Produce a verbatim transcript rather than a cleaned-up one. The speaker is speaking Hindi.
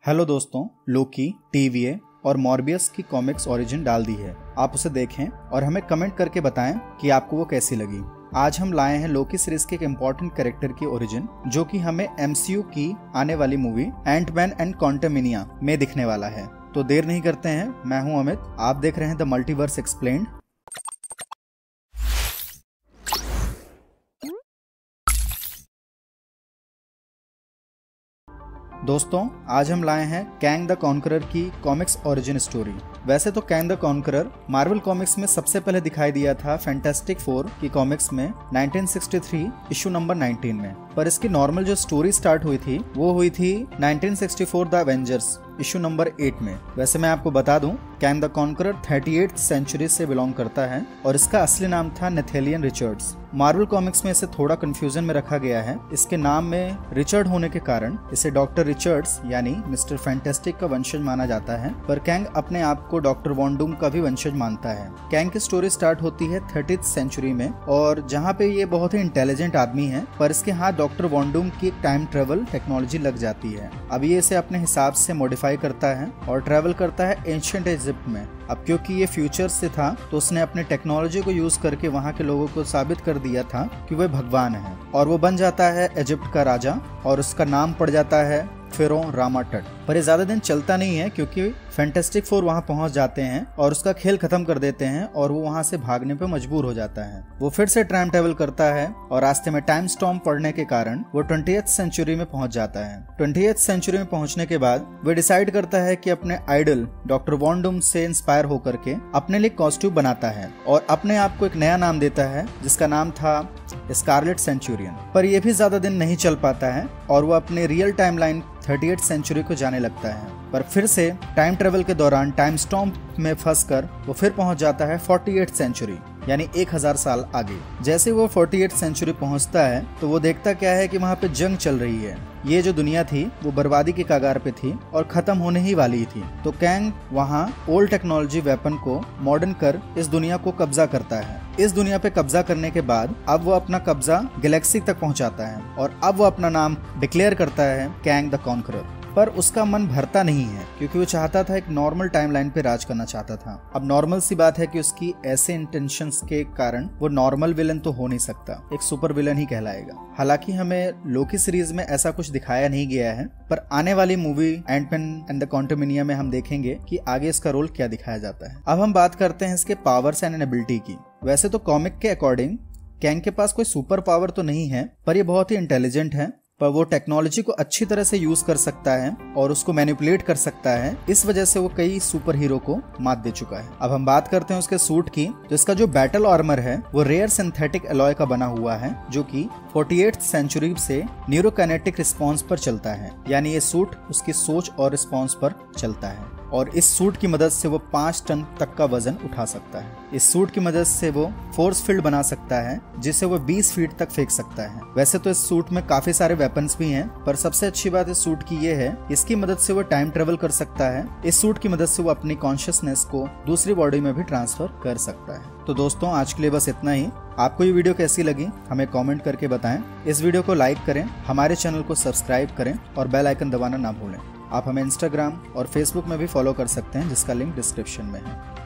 हेलो दोस्तों, लोकी, टीवीए और मॉर्बियस की कॉमिक्स ओरिजिन डाल दी है। आप उसे देखें और हमें कमेंट करके बताएं कि आपको वो कैसी लगी। आज हम लाए हैं लोकी सीरीज के एक इम्पोर्टेंट कैरेक्टर की ओरिजिन, जो कि हमें एमसीयू की आने वाली मूवी एंटमैन एंड क्वांटमनिया में दिखने वाला है। तो देर नहीं करते हैं, मैं हूं अमित, आप देख रहे हैं द मल्टीवर्स एक्सप्लेन्ड। दोस्तों, आज हम लाए हैं कैंग द कॉन्करर की कॉमिक्स ओरिजिन स्टोरी। वैसे तो Kang the Conqueror Marvel comics में सबसे पहले दिखाई दिया था फैंटास्टिक फोर की कॉमिक्स में nineteen sixty three issue number nineteen में, पर इसकी नॉर्मल जो स्टोरी स्टार्ट हुई थी वो हुई थी nineteen sixty four the Avengers issue number eight में। वैसे मैं आपको बता दूं, Kang the Conqueror thirty eighth century से बिलोंग करता है और इसका असली नाम था नेथेलियन रिचर्ड्स। मार्वल कॉमिक्स में इसे थोड़ा कंफ्यूजन में रखा गया है। इसके नाम में रिचर्ड होने के कारण इसे डॉक्टर रिचर्ड्स यानी मिस्टर फैंटास्टिक का वंशज माना जाता है, पर कैंग अपने आप को डॉक्टर वॉन्डूम का भी वंशज मानता है। कैंग की स्टोरी स्टार्ट होती है थर्टीथ सेंचुरी में, और जहाँ पे ये बहुत ही इंटेलिजेंट आदमी है, पर इसके हाथ डॉक्टर वॉन्डूम की टाइम ट्रेवल टेक्नोलॉजी लग जाती है। अब ये इसे अपने हिसाब से मॉडिफाई करता है और ट्रेवल करता है एंशिएंट इजिप्ट में। अब क्योंकि ये फ्यूचर से था, तो उसने अपने टेक्नोलॉजी को यूज करके वहाँ के लोगों को साबित कर दिया था कि वह भगवान है, और वो बन जाता है इजिप्ट का राजा, और उसका नाम पड़ जाता है फेरो रामाटट। पर ये ज्यादा दिन चलता नहीं है, क्योंकि फैंटास्टिक फोर वहां पहुंच जाते हैं और उसका खेल खत्म कर देते हैं, और वो वहां से भागने पे मजबूर हो जाता है। वो फिर से टाइम ट्रेवल करता है और रास्ते में टाइम स्टॉर्म पड़ने के कारण वो ट्वेंटिएथ सेंचुरी में पहुंच जाता है। ट्वेंटिएथ सेंचुरी में पहुंचने के बाद वो डिसाइड करता है कि अपने आइडल डॉक्टर वॉन्डूम से इंस्पायर होकर के अपने लिए कॉस्ट्यूम बनाता है और अपने आप को एक नया नाम देता है, जिसका नाम था स्कारलेट सेंचुरियन। पर यह भी ज्यादा दिन नहीं चल पाता है और वो अपने real time line thirty eighth century को जाने लगता है, पर फिर से टाइम ट्रेवल के दौरान टाइम स्टॉर्म में फंसकर वो फिर पहुंच जाता है फोर्टी एथ सेंचुरी यानी एक हजार साल आगे। जैसे वो फोर्टी एथ सेंचुरी पहुंचता है तो वो देखता क्या है कि वहाँ पे जंग चल रही है। ये जो दुनिया थी वो बर्बादी के कगार पे थी और खत्म होने ही वाली थी। तो कैंग वहाँ ओल्ड टेक्नोलॉजी वेपन को मॉडर्न कर इस दुनिया को कब्जा करता है। इस दुनिया पे कब्जा करने के बाद अब वो अपना कब्जा गैलेक्सी तक पहुंचाता है और अब वो अपना नाम डिक्लेयर करता है कैंग द कॉन्करर। पर उसका मन भरता नहीं है, क्योंकि वो चाहता था एक नॉर्मल टाइमलाइन पे राज करना चाहता था। अब नॉर्मल सी बात है कि उसकी ऐसे इंटेंशंस के कारण वो नॉर्मल विलन तो हो नहीं सकता, एक सुपर विलन ही कहलाएगा। हालांकि हमें लोकी सीरीज में ऐसा कुछ दिखाया नहीं गया है, पर आने वाली movie Ant Man and the Quantumania में हम देखेंगे कि आगे इसका रोल क्या दिखाया जाता है। अब हम बात करते हैं इसके पावर्स एंड एबिलिटी की। वैसे तो कॉमिक के अकॉर्डिंग कैंग के पास कोई सुपर पावर तो नहीं है, पर ये बहुत ही इंटेलिजेंट है, पर वो टेक्नोलॉजी को अच्छी तरह से यूज कर सकता है और उसको मैनिपुलेट कर सकता है। इस वजह से वो कई सुपर हीरो को मात दे चुका है। अब हम बात करते हैं उसके सूट की। तो इसका जो बैटल आर्मर है वो रेयर सिंथेटिक एलॉय का बना हुआ है, जो कि फोर्टी एथ सेंचुरी से न्यूरोकाइनेटिक रिस्पॉन्स पर चलता है, यानी ये सूट उसकी सोच और रिस्पॉन्स पर चलता है, और इस सूट की मदद से वो पांच टन तक का वजन उठा सकता है। इस सूट की मदद से वो फोर्स फील्ड बना सकता है, जिसे वो बीस फीट तक फेंक सकता है। वैसे तो इस सूट में काफी सारे वेपन्स भी हैं, पर सबसे अच्छी बात इस सूट की ये है, इसकी मदद से वो टाइम ट्रेवल कर सकता है। इस सूट की मदद से वो अपनी कॉन्शियसनेस को दूसरी बॉडी में भी ट्रांसफर कर सकता है। तो दोस्तों, आज के लिए बस इतना ही। आपको ये वीडियो कैसी लगी हमें कमेंट करके बताएं। इस वीडियो को लाइक करें, हमारे चैनल को सब्सक्राइब करें और बेल आइकन दबाना ना भूलें। आप हमें इंस्टाग्राम और फेसबुक में भी फॉलो कर सकते हैं, जिसका लिंक डिस्क्रिप्शन में है।